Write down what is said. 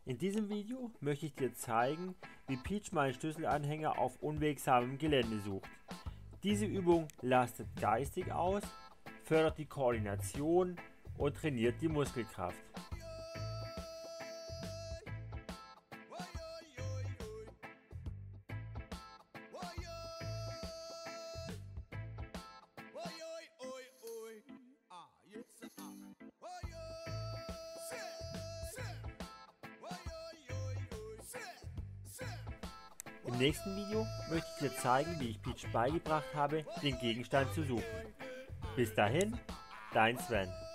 In diesem Video möchte ich dir zeigen, wie Peach meinen Schlüsselanhänger auf unwegsamem Gelände sucht. Diese Übung lastet geistig aus, fördert die Koordination und trainiert die Muskelkraft. Im nächsten Video möchte ich dir zeigen, wie ich Peach beigebracht habe, den Gegenstand zu suchen. Bis dahin, dein Sven.